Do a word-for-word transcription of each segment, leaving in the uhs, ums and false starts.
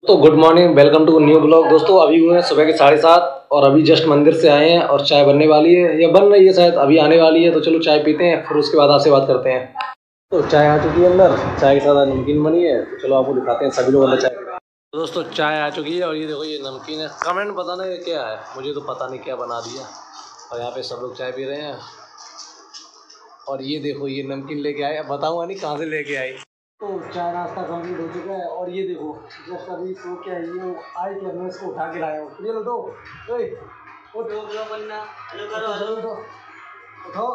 तो good morning, welcome to new blog. दोस्तों अभी हुए हैं सुबह के साढ़े सात और अभी जस्ट मंदिर से आए हैं और चाय बनने वाली है या बन रही है, शायद अभी आने वाली है। तो चलो चाय पीते हैं, फिर उसके बाद आपसे बात करते हैं। तो चाय आ चुकी है अंदर, चाय के साथ नमकीन बनी है। तो चलो आपको दिखाते हैं सभी लोग अंदर चाय। तो दोस्तों चाय आ चुकी है और ये देखो ये नमकीन है। कमेंट बताना ये क्या है, मुझे तो पता नहीं क्या बना दिया। और यहाँ पे सब लोग चाय पी रहे हैं और ये देखो ये नमकीन लेके आए। अब बताऊँगा नहीं कहाँ से लेके आए। तो चाय नाश्ता कंप्लीट हो चुका है और ये देखो जस्ट अभी सो के आई है आई के मैं इसको उठा के लाया हूँ। ये लो दो उठो बनना उठो उठो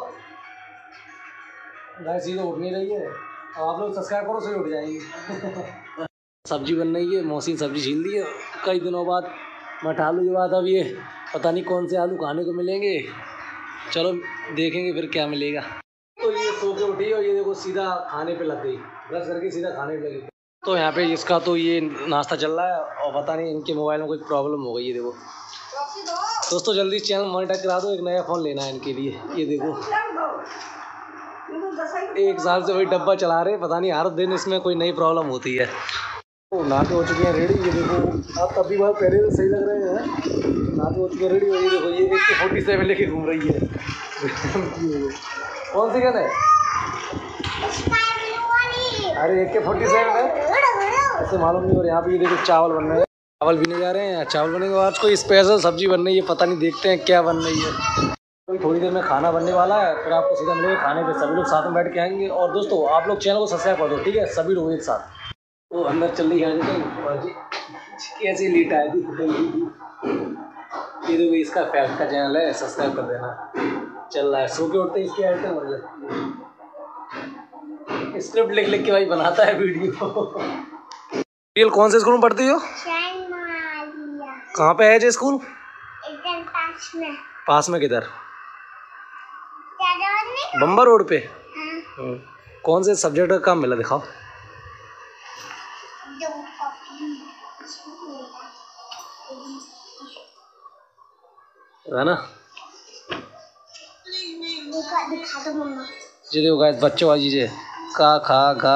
गाइस, ये तो उठ नहीं रही है। अब आप लोग सब्सक्राइब करो सही उठ जाएगी। सब्जी बन रही है, मौसी सब्जी छील दी है कई दिनों बाद। मठ आलू के बाद अब ये पता नहीं कौन से आलू खाने को मिलेंगे। चलो देखेंगे फिर क्या मिलेगा। तो ये सो के उठी और ये देखो सीधा खाने पे लग गई, ब्रश करके सीधा खाने पे लगी। तो यहाँ पे इसका तो ये नाश्ता चल रहा है और पता नहीं इनके मोबाइल में कोई प्रॉब्लम हो गई। ये देखो दोस्तों जल्दी चैनल मॉनिटर करा दो, एक नया फ़ोन लेना है इनके लिए। ये देखो एक साल से वही डब्बा चला रहे, पता नहीं हर दिन इसमें कोई नई प्रॉब्लम होती है। तो नाते हो चुके हैं रेडी। ये देखो आप तभी बार पहले तो सही लग रहे हैं। नाते हो चुके हैं रेडी। ये देखो ये एक फोर्टी सेवन लेके घूम रही है। कौन सी गन है? अरे एक के फोर्टी सेवन है, ऐसे मालूम नहीं। और यहाँ पे ये देखो चावल बन रहे हैं, चावल भी नहीं जा रहे हैं। चावल बनेंगे आज कोई स्पेशल सब्जी बन रही है, पता नहीं देखते हैं क्या बन रही है। तो थोड़ी देर में खाना बनने वाला है, फिर आपको सीधा मिलेगा खाने पे। सभी लोग साथ में बैठ के आएंगे। और दोस्तों आप लोग चैनल को सब्सक्राइब कर दो, ठीक है? सभी लोग एक साथ। तो अंदर चल रही है कैसे लीट आए थी। ये देखो इसका फैक्ट का चैनल है, सब्सक्राइब कर देना। चल रहा है सो के उठते इसके आइटम मतलब स्क्रिप्ट लिख लिख के भाई बनाता है वीडियो। रियल कौन से स्कूल में पढ़ती हो? कहाँ पे है जो स्कूल? पास में। पास में किधर? बम्बा रोड पे। हाँ। कौन से सब्जेक्ट का काम मिला दिखाओ। है ना? दिखा दो मम्मा। जी देखो गाइस बच्चों वाली चीज़ें का खा खा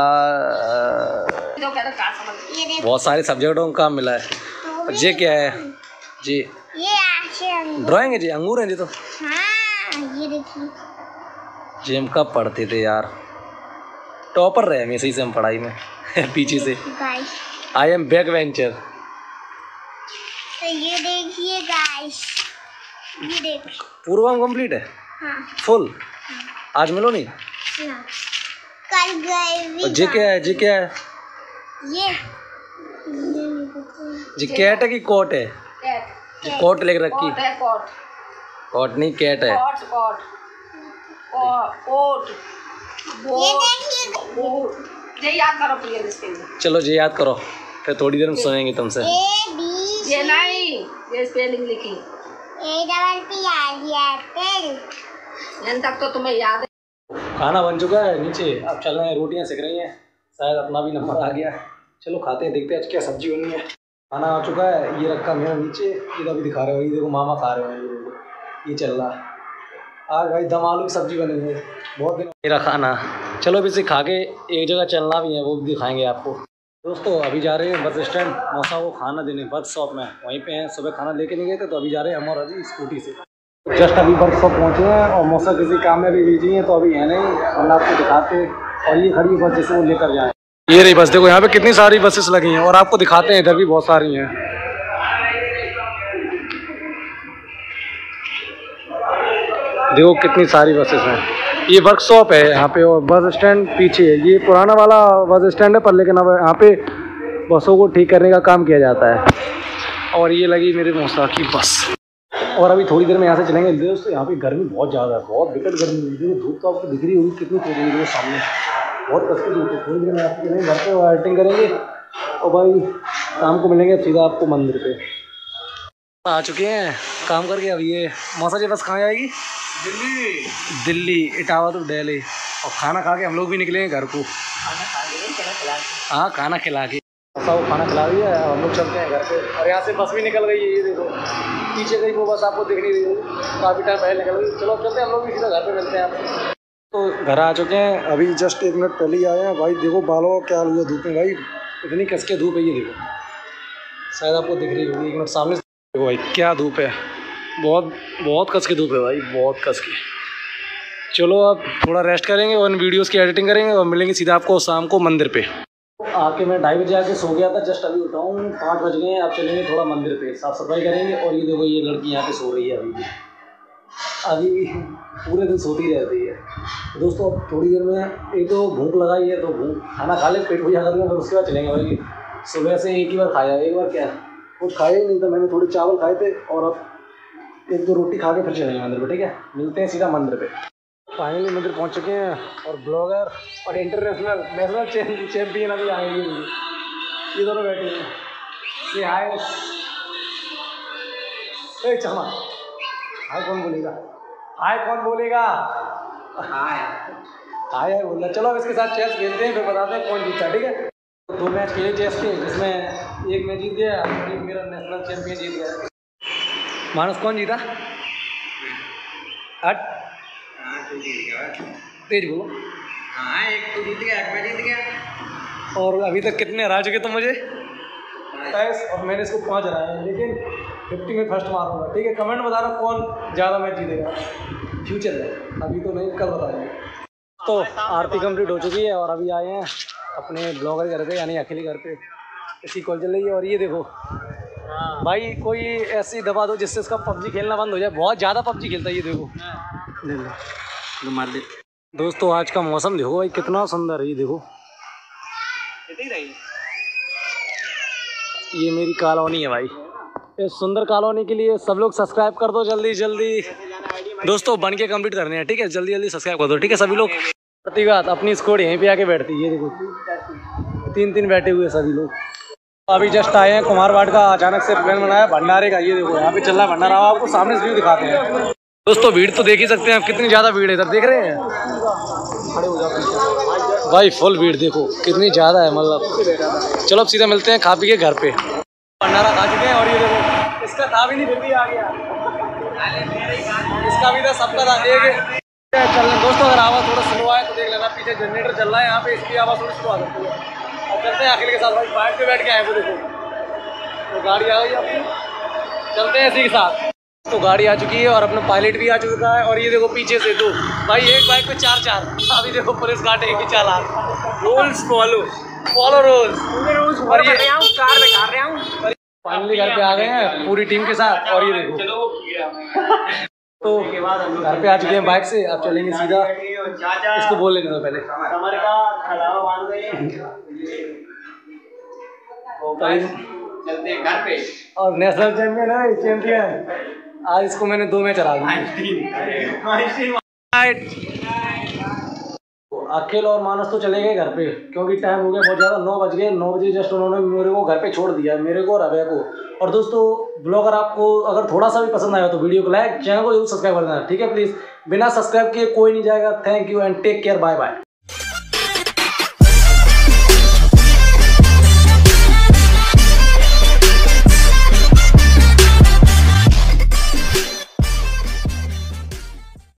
बहुत सारे सब्जेक्टों का काम मिला है। और ये क्या है जी? ये ड्राइंग है जी, अंगूर है जी। तो हाँ, ये देखिए जी हम कब पढ़ते थे यार, टॉपर रहे हमेशा से हम पढ़ाई में। पीछे से आई एम बैक वेंचर। तो ये देखिए गाइस, ये देखिए पूरा कंप्लीट है। हाँ। फुल। हाँ। आज मिलो नहीं ना। कल गए। जी क्या है? जी क्या है? ये जी कैट है कि कोट है? कैट। कोट लेकर रखी। कोट है, कोट। कोट नहीं कैट है। Coat coat coat. ये देखिए, ये याद करो प्लीज इसके लिए। चलो जी याद करो, फिर थोड़ी देर में सुनेंगे तुमसे। ये नहीं, ये स्पेलिंग लिखी। A double P R L तक तो तुम्हें याद है। खाना बन चुका है नीचे, अब चल रहे हैं, रोटियां सेक रही हैं। शायद अपना भी नंबर आ गया। चलो खाते हैं, देखते हैं आज क्या सब्जी बनी है। खाना आ चुका है, ये रखा मेरा नीचे, ये अभी दिखा रहे हो। ये देखो मामा खा रहे हैं, ये ये चल रहा है। आज भाई दम आलू की सब्जी बनी है, बहुत दिन मेरा खाना। चलो अभी से खा के एक जगह चलना भी है, वो भी दिखाएंगे आपको। दोस्तों अभी जा रहे हैं बस स्टैंड मौसा को खाना देने, वर्कशॉप में वहीं पे हैं। सुबह खाना लेके नहीं गए थे तो अभी जा रहे हैं हम और अभी स्कूटी से। जस्ट अभी वर्कशॉप पहुँचे हैं और मौसा किसी काम में भी बिजी हैं, तो अभी है नहीं। हम आपको दिखाते और ये खड़ी बस जैसे वो लेकर जाए। ये रही बस, देखो यहाँ पे कितनी सारी बसेस लगी हैं और आपको दिखाते हैं इधर भी बहुत सारी हैं। देखो कितनी सारी बसेस हैं। ये वर्कशॉप है यहाँ पे और बस स्टैंड पीछे है। ये पुराना वाला बस स्टैंड है पर, लेकिन अब यहाँ पे बसों को ठीक करने का काम किया जाता है। और ये लगी मेरे मौसा की बस। और अभी थोड़ी देर में यहाँ से चलेंगे। दोस्तों यहाँ पे गर्मी बहुत ज़्यादा है, बहुत विकट गर्मी हुई है। धूप तो आपको दिख रही होगी कितनी तेज है मेरे सामने, बहुत कष्ट धूप है। थोड़ी देर में आपको चलेंगे घर पे, एडिटिंग करेंगे और भाई शाम को मिलेंगे सीधा आपको मंदिर पे। आ चुके हैं काम करके। अब ये मौसा जी बस कहाँ जाएगी? दिल्ली। दिल्ली इटावा तो दिल्ली। और खाना खा के हम लोग भी निकलेंगे घर को। हाँ खाना खिला के मौसा को खाना खिला दिया है, हम लोग चलते हैं घर पे। और यहाँ से बस भी निकल गई है, ये देखो पीछे गई वो बस, आपको दिख नहीं रही है, काफ़ी टाइम पहले निकल गई। चलो चलते हैं हम लोग भी सीधा घर पे मिलते हैं आपसे। तो घर आ चुके हैं, अभी जस्ट एक मिनट पहले ही आए हैं। भाई देखो बालों का क्या हुआ धूप में, भाई इतनी कसके धूप है। ये देखो शायद आपको दिख रही होगी, एक मिनट सामने देखो भाई क्या धूप है, बहुत बहुत कस की धूप है भाई, बहुत कस की। चलो अब थोड़ा रेस्ट करेंगे और इन वीडियोस की एडिटिंग करेंगे और मिलेंगे सीधा आपको शाम को मंदिर पे। आके मैं ढाई बजे आके सो गया था, जस्ट अभी उठा हूँ, पाँच बज गए हैं। अब चलेंगे थोड़ा मंदिर पे, साफ़ सफाई करेंगे। और ये देखो ये लड़की यहाँ पे सो रही है अभी भी, अभी भी पूरे दिन सोती रहती है। दोस्तों अब थोड़ी देर में एक तो भूख लगाई है, तो भूख खाना खा ले, पेट पूजा कर लेंगे, फिर उसके बाद चलेंगे भाई। सुबह से एक ही बार खाया, एक बार क्या कुछ खाया ही नहीं था मैंने, थोड़े चावल खाए थे और अब एक दो रोटी खा के फिर चलेंगे मंदिर पे, ठीक है। मिलते हैं सीधा मंदिर पे। फाइनली मंदिर पहुंच चुके हैं और ब्लॉगर और इंटरनेशनल नेशनल चैम्पियन अभी आएंगे, ये दोनों बैठे हैं। ये हाय ए चमा, हाय कौन बोलेगा, हाय कौन बोलेगा, हाय हाय हाय बोलना। चलो अब इसके साथ चेस खेलते हैं, फिर बताते हैं कौन जीता, ठीक है। दो मैच खेले चेस के, जिसमें एक मैं जीत गया, एक मेरा नेशनल चैंपियन जीत गया। मानस कौन जीता? हट तेज बोलो। हाँ एक तो जीत गया, एक मैं जीत गया। और अभी तक कितने हरा चुके तुम मुझे? दस, और मैंने इसको पाँच हराया है, लेकिन फिफ्टी में फर्स्ट मारूंगा, ठीक है। कमेंट बताना कौन ज़्यादा मैच जीतेगा फ्यूचर में, अभी तो नहीं, कल बताएंगे। तो आरती कंप्लीट हो चुकी है और अभी आए हैं अपने ब्लॉगर घर पे, यानी अकेले घर पे। इसकी कॉल चल रही है और ये देखो भाई, कोई ऐसी दबा दो जिससे इसका पबजी खेलना बंद हो जाए, बहुत ज़्यादा पबजी खेलता है ये देखो। ले लो मार दे। दोस्तों आज का मौसम देखो भाई कितना सुंदर है, ये देखो। ये मेरी कॉलोनी है भाई, इस सुंदर कॉलोनी के लिए सब लोग सब्सक्राइब कर दो जल्दी जल्दी। दोस्तों बन के कंप्लीट करने हैं, ठीक है, जल्दी जल्दी सब्सक्राइब कर दो, ठीक है सभी लोग। प्रतिघात अपनी स्कोर यहीं पे आके बैठती है, ये देखो तीन तीन बैठे हुए सभी लोग। अभी जस्ट आए हैं कुमारवाड़ का, अचानक से प्लान बनाया भंडारे का, ये देखो यहाँ पे चल रहा है भंडारा, आपको सामने से व्यू दिखाते हैं। दोस्तों भीड़ तो देख ही सकते हैं आप, कितनी ज़्यादा भीड़ है, इधर देख रहे हैं, खड़े हो जाओ भाई, फुल भीड़ देखो कितनी ज़्यादा है, मतलब। चलो अब सीधा मिलते हैं खा पी के घर पे। भंडारा खा चुके हैं और ये देखो इसका था भी नहीं फिर भी आ गया, इसका भी था, सबका था एक। चल दोस्तों अगर आवाज़ थोड़ा स्लो आए तो देख लेना, पीछे जनरेटर चल रहा है यहाँ पे, इसकी आवाज़ थोड़ी स्लो आ सकती है। अब चलते हैं अखिल के साथ भाई, बाइक पे बैठ के आए वो देखो, तो गाड़ी आ गई अपनी, चलते हैं इसी के साथ। तो गाड़ी आ चुकी है और अपना पायलट भी आ चुका है और ये देखो पीछे से दो भाई, एक बाइक पे चार चार। अभी देखो पुलिस काटेगी चालान, रूल्स फॉलो फॉलो रूल्स। और ये कार में खा रहे हूँ, फाइनली घर पे आ गए हैं पूरी टीम के साथ और ये देखो तो घर पे आ चुके हैं बाइक से। अब चलेंगे सीधा, इसको बोल लेने दो पहले। चलते हैं घर पे। और नेशनल चैंपियन है, चैंपियन आज इसको मैंने दो मैच हरा दिए। अखिल और मानस तो चले गए घर पे, क्योंकि टाइम हो गया बहुत ज़्यादा, नौ बज गए। नौ बजे जस्ट उन्होंने मेरे को घर पे छोड़ दिया, मेरे को और अभय को। और दोस्तों ब्लॉग अगर आपको अगर थोड़ा सा भी पसंद आया तो वीडियो को लाइक, चैनल को जरूर सब्सक्राइब कर देना, ठीक है प्लीज़। बिना सब्सक्राइब किए कोई नहीं जाएगा। Thank you and take care, bye bye.